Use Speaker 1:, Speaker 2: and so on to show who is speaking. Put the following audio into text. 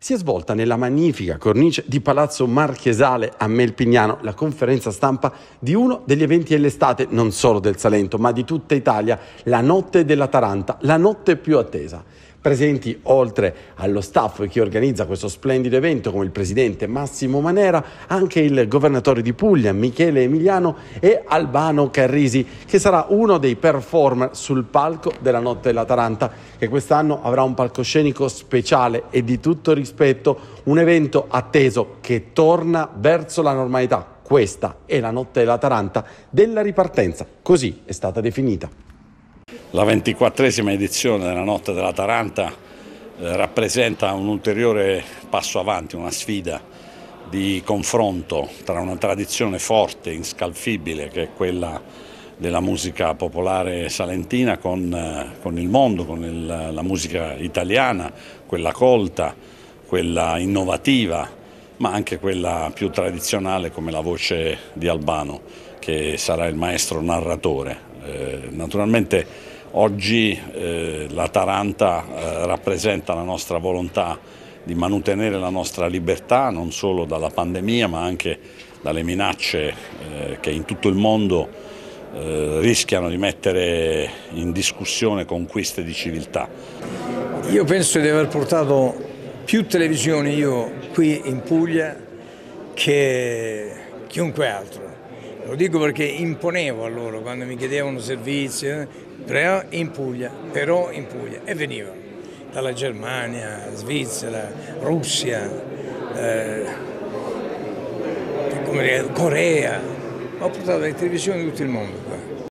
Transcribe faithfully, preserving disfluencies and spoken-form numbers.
Speaker 1: Si è svolta nella magnifica cornice di Palazzo Marchesale a Melpignano la conferenza stampa di uno degli eventi dell'estate, non solo del Salento, ma di tutta Italia, la Notte della Taranta, la notte più attesa. Presenti, oltre allo staff che organizza questo splendido evento, come il presidente Massimo Manera, anche il governatore di Puglia, Michele Emiliano, e Albano Carrisi, che sarà uno dei performer sul palco della Notte della Taranta, che quest'anno avrà un palcoscenico speciale e di tutto rispetto, un evento atteso che torna verso la normalità. Questa è la Notte della Taranta della ripartenza, così è stata definita.
Speaker 2: La ventiquattresima edizione della Notte della Taranta eh, rappresenta un ulteriore passo avanti, una sfida di confronto tra una tradizione forte, inscalfibile, che è quella della musica popolare salentina, con, eh, con il mondo, con il, la musica italiana, quella colta, quella innovativa, ma anche quella più tradizionale come la voce di Albano, che sarà il maestro narratore. Eh, naturalmente oggi eh, la Taranta eh, rappresenta la nostra volontà di mantenere la nostra libertà, non solo dalla pandemia ma anche dalle minacce eh, che in tutto il mondo eh, rischiano di mettere in discussione conquiste di civiltà.
Speaker 3: Io penso di aver portato più televisioni io qui in Puglia che chiunque altro. Lo dico perché imponevo a loro quando mi chiedevano servizi, eh, però in Puglia, però in Puglia, e venivano dalla Germania, Svizzera, Russia, eh, come dire, Corea. Ho portato le televisioni di tutto il mondo.